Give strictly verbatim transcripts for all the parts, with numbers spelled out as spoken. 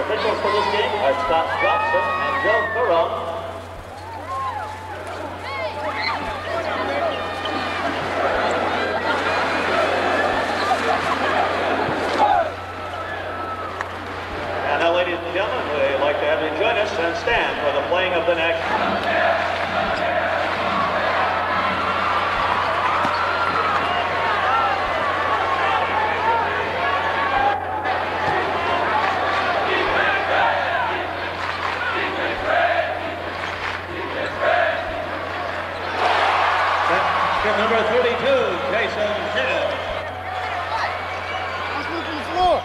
officials for this game are Scott Johnson and Joe Furrow. And now, ladies and gentlemen, we'd like to have you join us and stand for the playing of the national. Number thirty-two, Jason Hill. Let's move to the floor.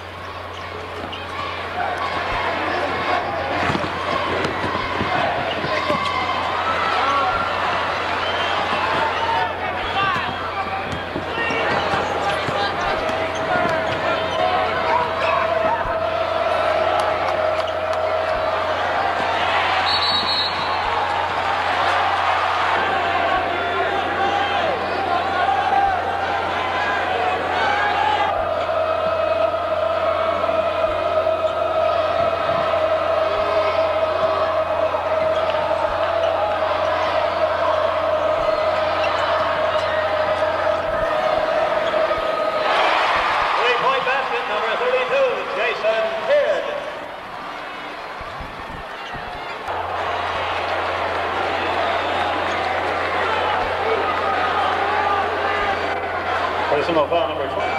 Personal foul number twenty.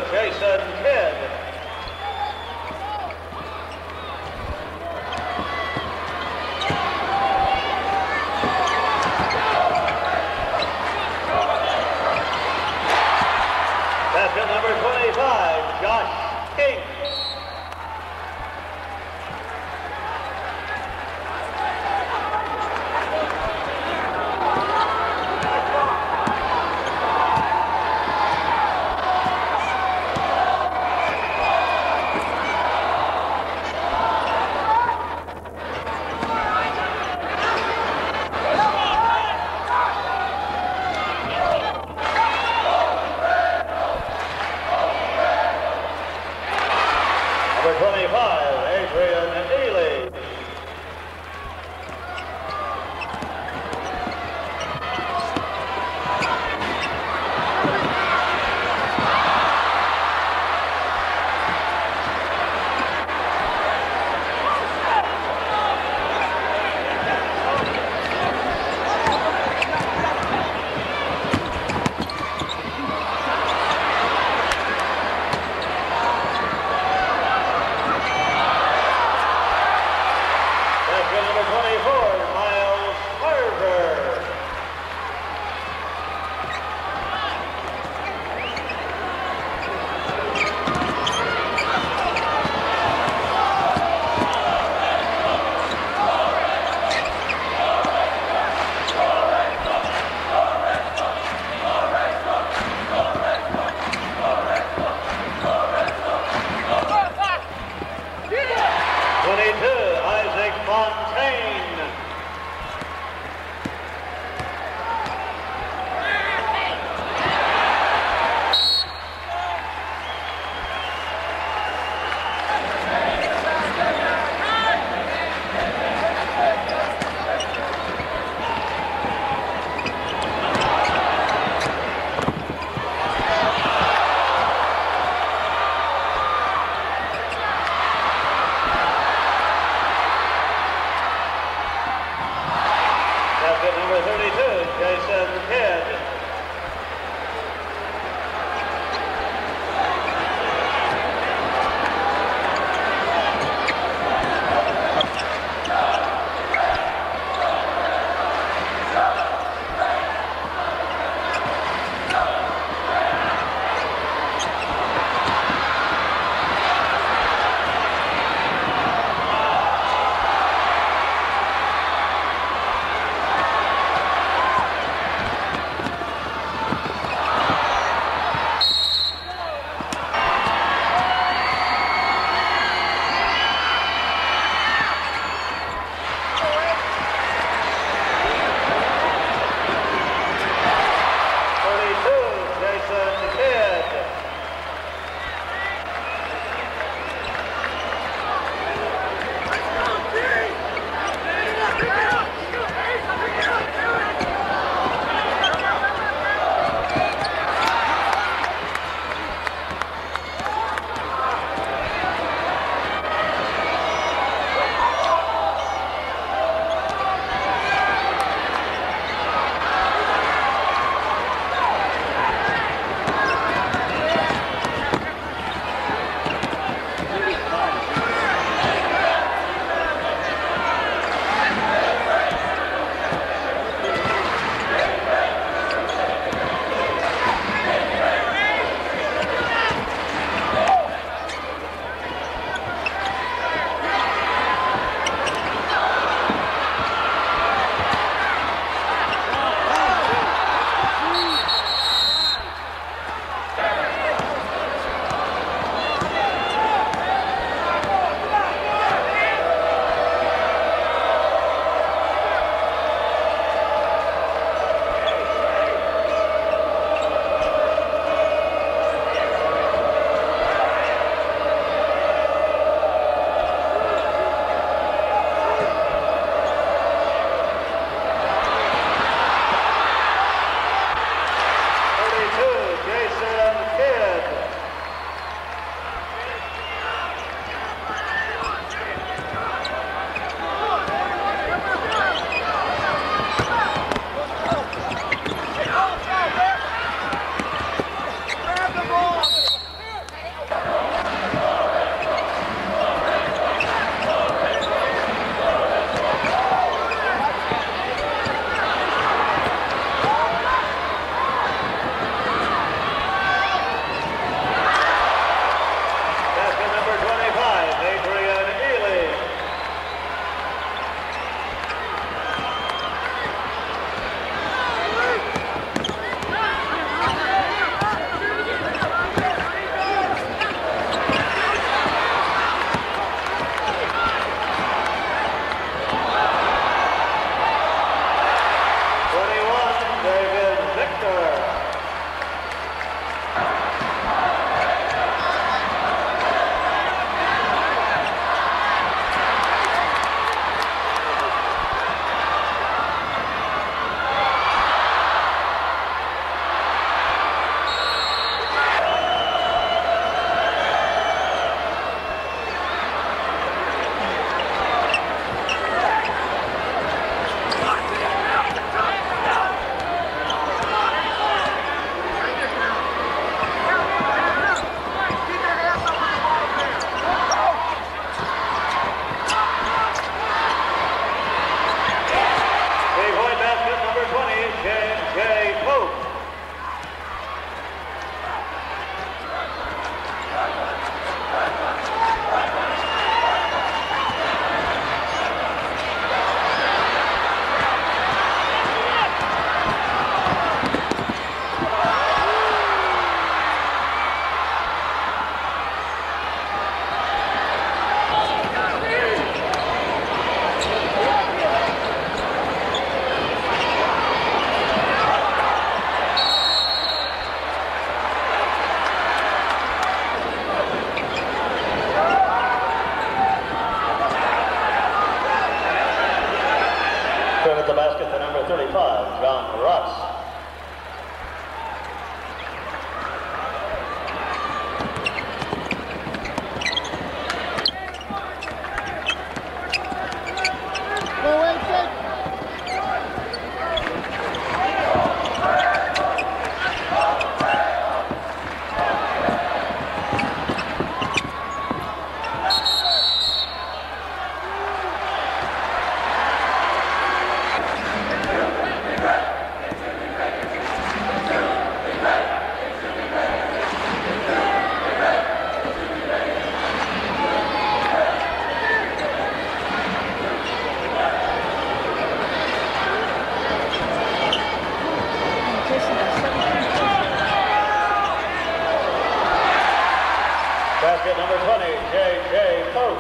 Jason Kidd. Basket number twenty-five, Josh King. Basket number twenty, J J Pope.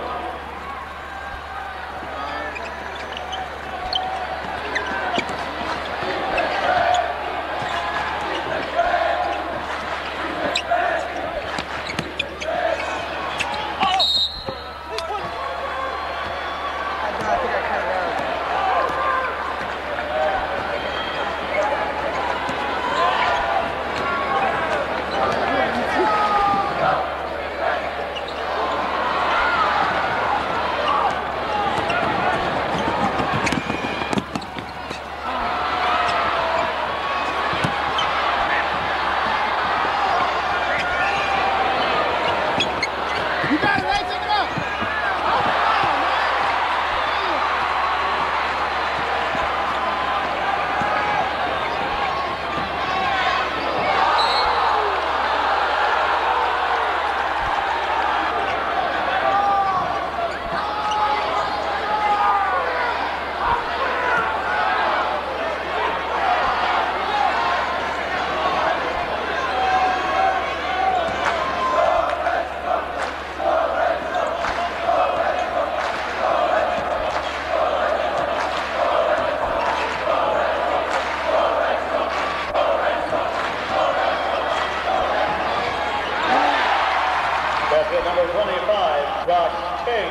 Number twenty-five, Josh King.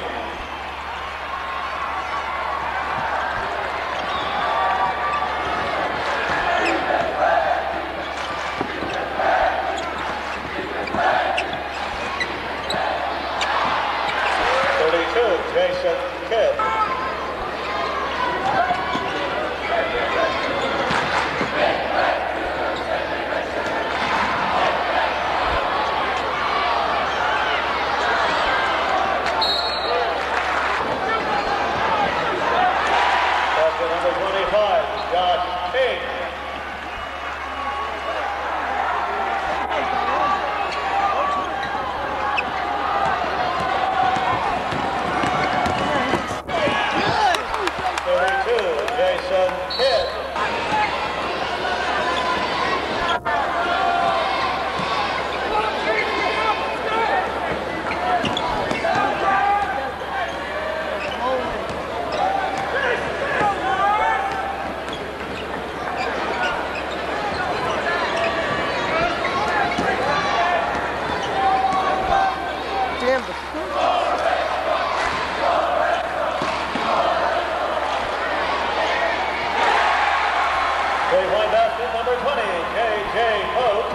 thirty-two, Jason Kidd. Number twenty, J J Pope.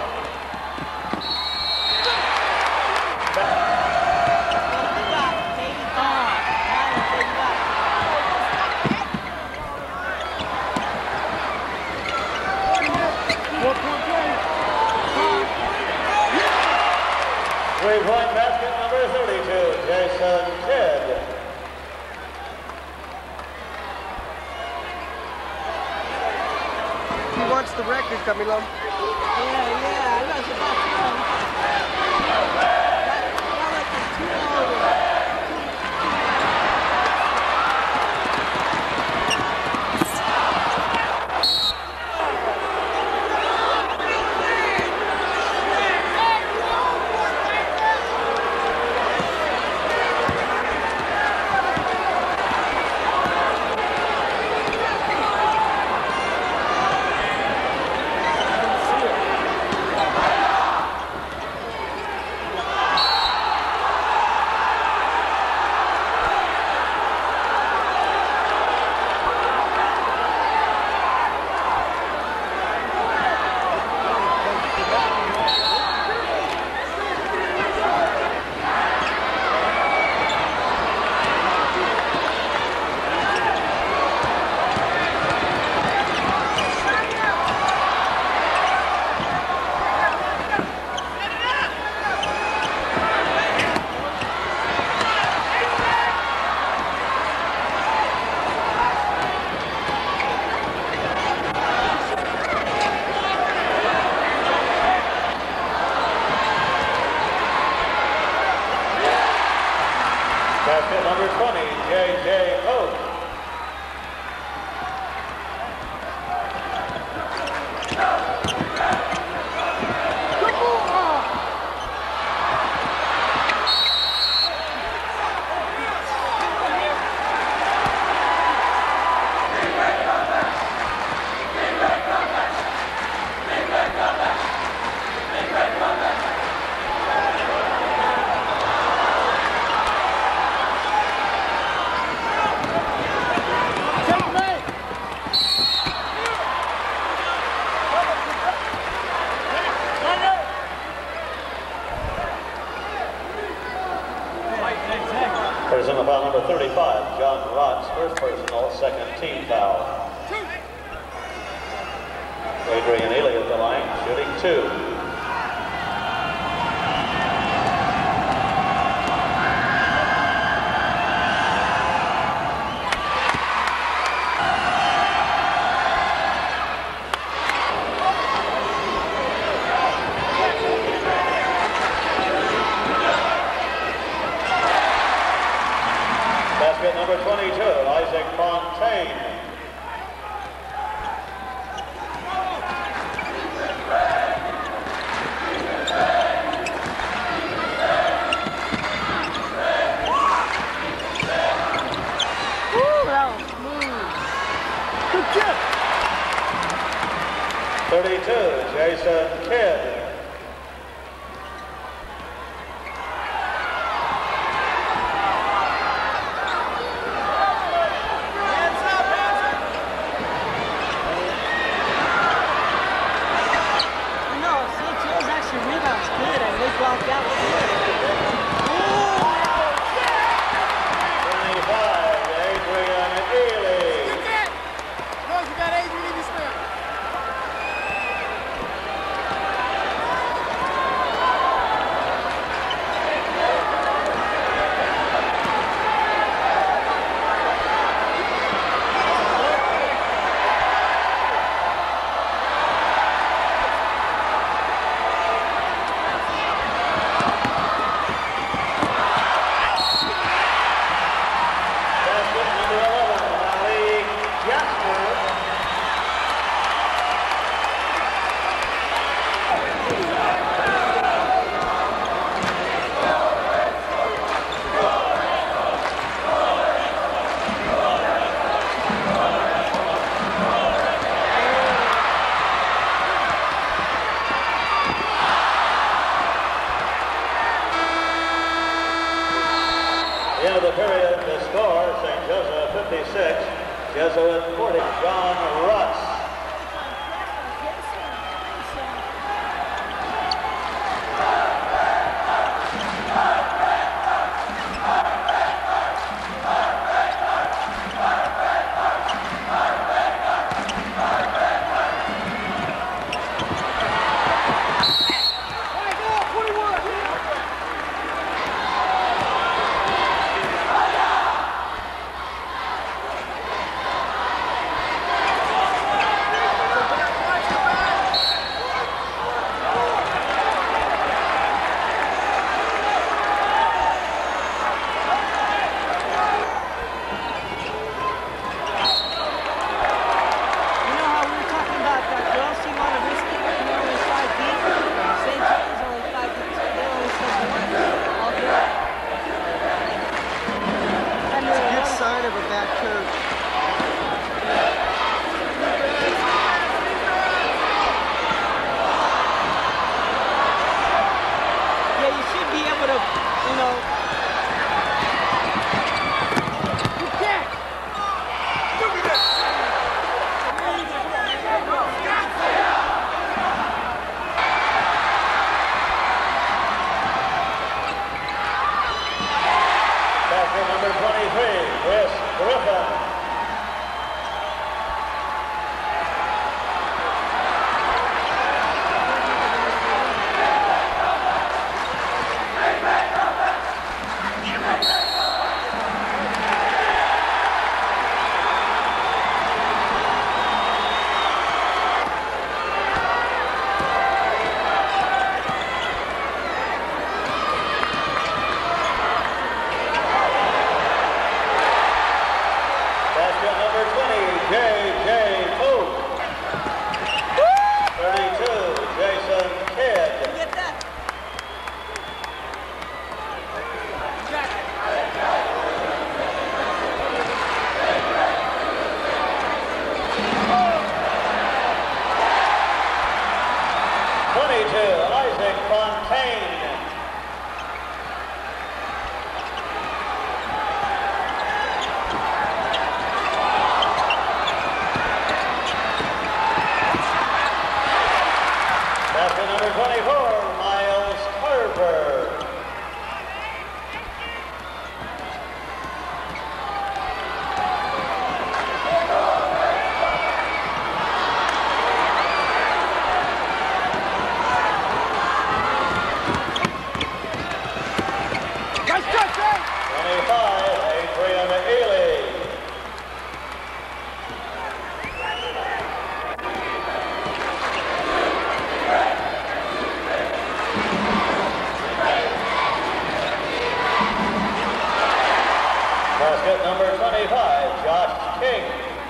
Three-point basket number thirty-two, Jason Kidd. He wants the record, Camilo. Yeah, yeah, I was about to know. That, that like a two-hour. Basket number twenty, J J Oak. Personal foul number thirty-five, John Rotz, first personal, second team foul. Adrian Ealy at the line, shooting two. Basket number twenty-two, Isaac Fontaine. thirty-two, Jason Kidd. twenty-five, Adrian Ealy. No, you got Adrian Ealy still. End of the period, the score, Saint Joseph fifty-six, Jesuit forty, John Rutz. Number twenty-three, Chris Griffin. Isaac Fontaine. Basket number twenty-four, Miles Carver. Basket number twenty-five, Josh King.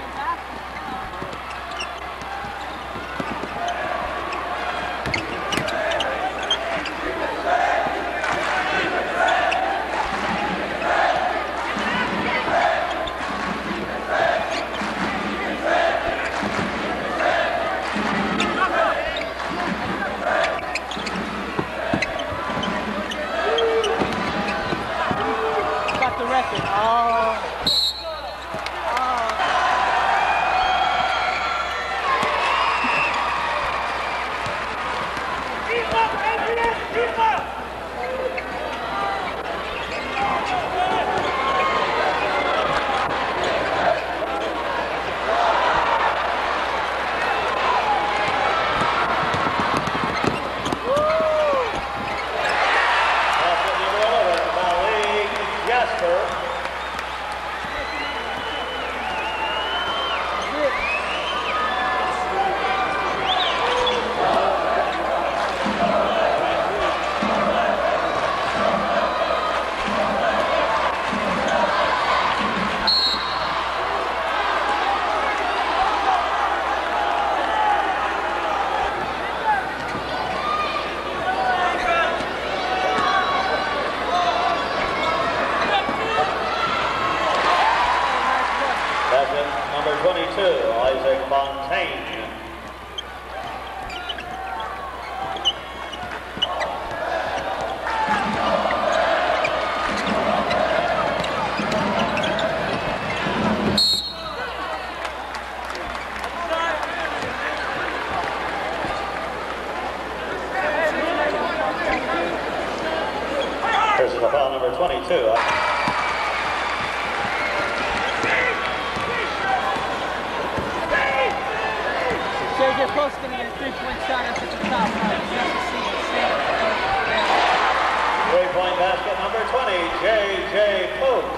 Three-point basket number twenty, J J Pope.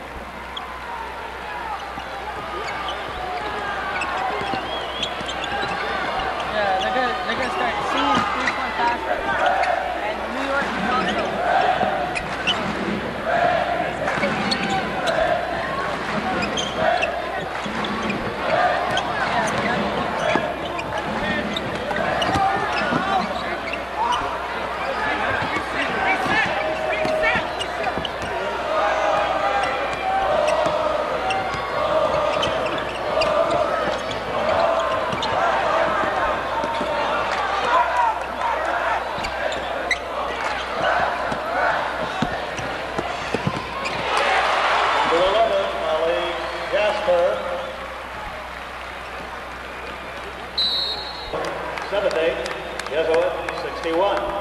Yeah, they're gonna they're gonna start seeing three-point baskets, and New York is also. Seventh eight, Jesuit sixty-one.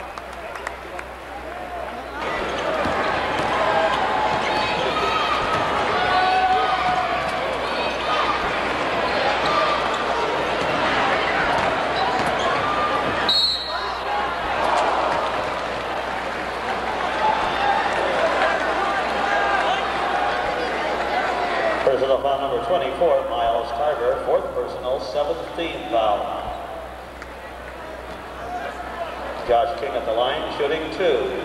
Personal foul number twenty-four, Miles Tarver, fourth personal, seventeenth foul. Josh King at the line, shooting two.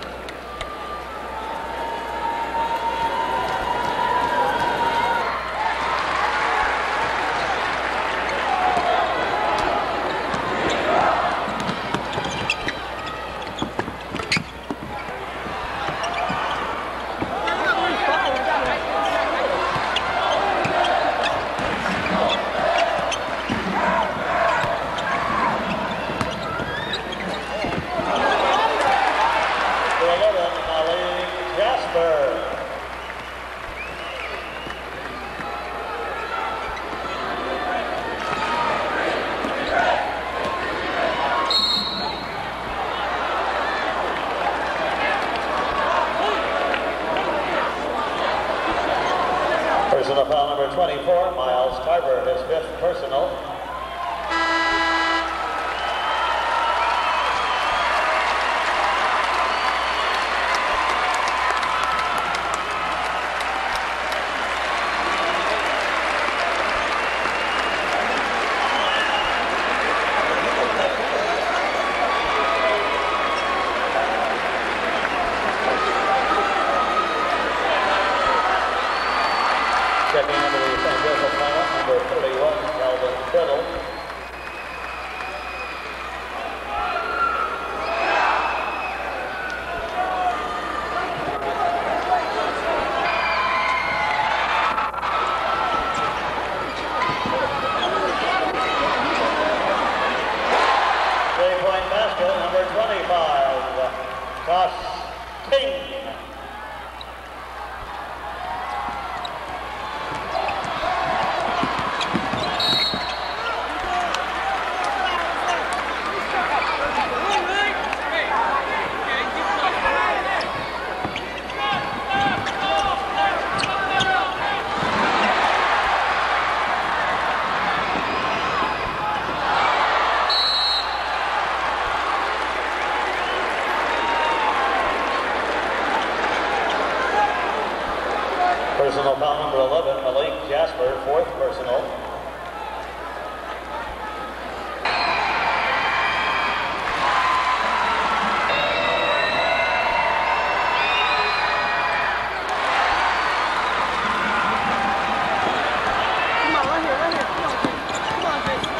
Personal foul number twenty-four, Miles Tarver, his fifth personal. Toss King. Personal foul number eleven, Malik Jasper, fourth personal. Come on, right here, right here. Come on, Jason. Come on, Jason.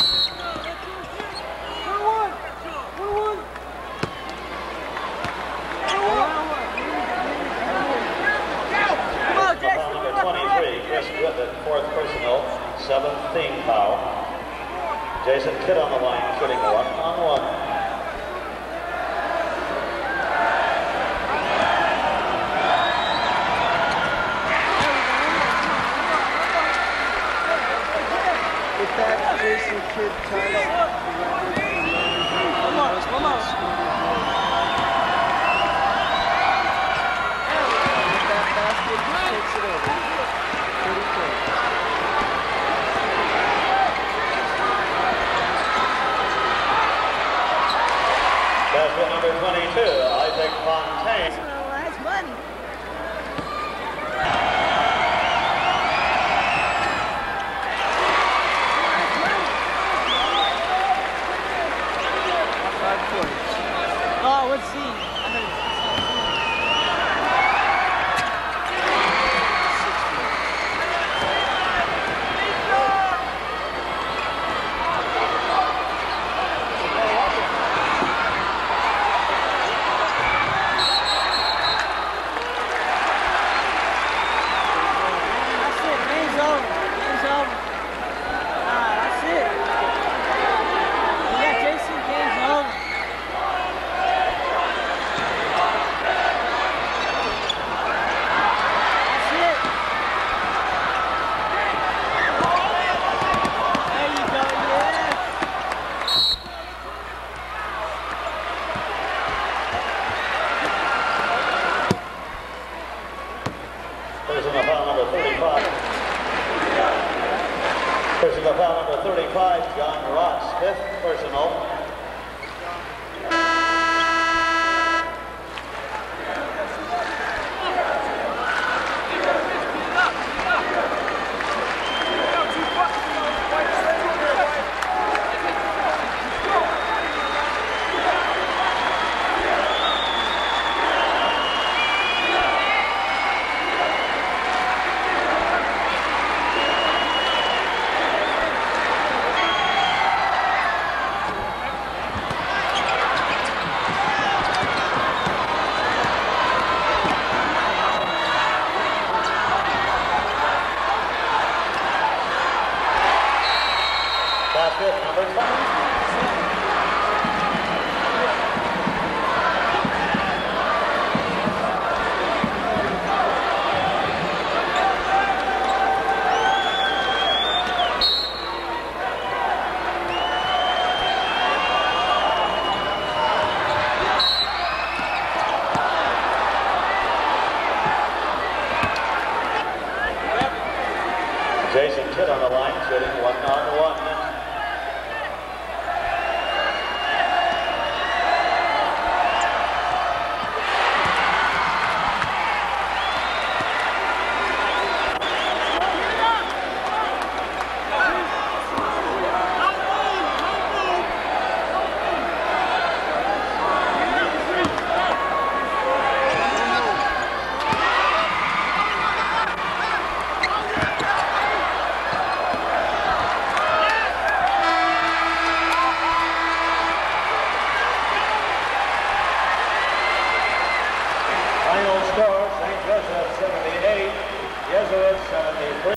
One, one. One, one. Come on, Jason. Foul number twenty-three, Chris Griffin, fourth personal, seventh team foul. Jason Kidd on the line, shooting one on one. Get that Jason Kidd title. Vamos, vamos. Get that basket, he takes it over. Pretty quick. Basket number twenty-two, Isaac Fontaine. That's money. Five points. Oh, what's C? I heard it's That's it. Game's over. Game's over. Nah, that's it. Yeah, Jason, game's over. That's it. There you go, yeah. Personal foul number thirty-five. Personal foul number thirty-five, John Ross, fifth personal. Basket number five. Jason Kidd on the line, shooting one on one. Final score, Saint Joseph seventy-eight, Jesuit seventy-three.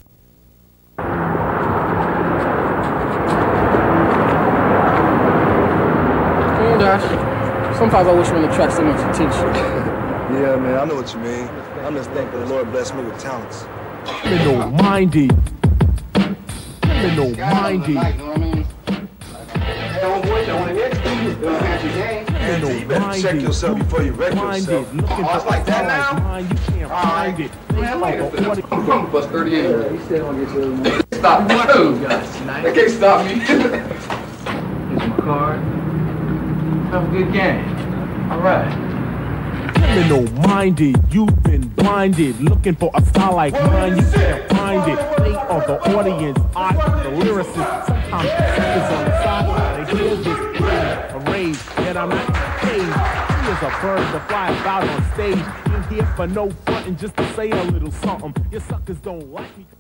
Come on, Dash. Sometimes I wish we would attract so much attention. Yeah, man, I know what you mean. I'm just thankful the Lord blessed me with talents. Criminal-minded. Criminal-minded. You know what I mean? Hey, old boy, you don't want to hit. Don't catch your game. Andrew, you better check yourself before you wreck yourself. Oh, it's like that now? You can't find it. Man, wait a minute. I'm from plus thirty-eight. Yeah, he still gonna get you. Stop me. They can't stop me. Here's my card. Have a good game. All right. Criminal-minded, you've been blinded. Looking for a style like mine, you can't find it. They are the audience, I the lyricist. Sometimes it's on the side, they hear this a rage that I'm not paid. He is a bird to fly about on stage. In here for no frontin', just to say a little something. Your suckers don't like me.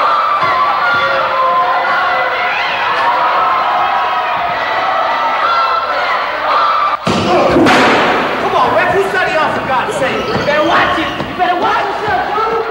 For God's sake, you better watch it. You better watch yourself, dude.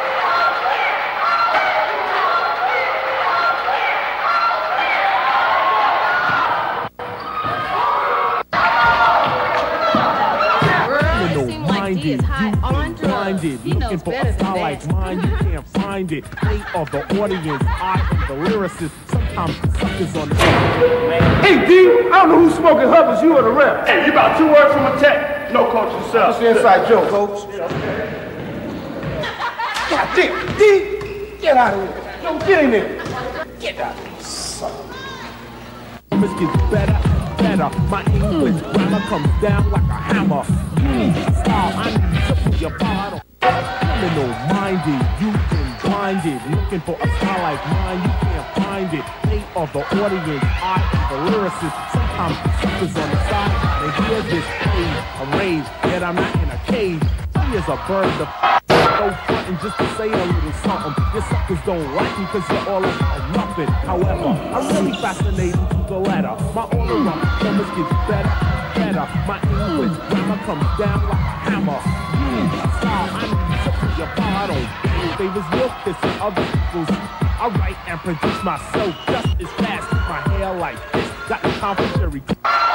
Criminal-minded, you've been blinded. Looking for a style like mine, you can't find it. They are the audience, I am the lyricist. Sometimes the suckers on the side. Hey, D, I don't know who's smoking hubbers, you or the rep. Hey, you about two words from a tech. No, coach, yourself. What's the inside joke, coach? Yeah, okay. God damn, D, get out of here. No, get in there. Get out of here, son. This gets better, better. My English grammar comes down like a hammer. You need style, I need to put your bottle. Criminal-minded, you've been blinded. Looking for a style like mine, you can't find it. They are the audience, I am the lyricist. Sometimes the suckers on the side, they hear this rage, a rage, yet I'm not in a cage. He is a bird, the go frontin' just to say a little something. Your suckers don't like me cause you're all about nothing. However, I'm really fascinated to the letter. My all-around performance gets better, better. My English grammar comes down like a hammer. You need a style, I need to put your bottle. Favors will kiss and other people's. I write and produce myself just as fast. Keep my hair like this. Got the commentary.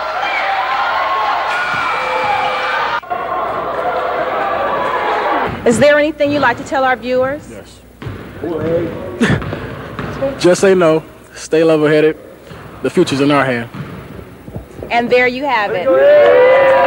Is there anything you'd like to tell our viewers? Yes. Just say no. Stay level-headed. The future's in our hand. And there you have it.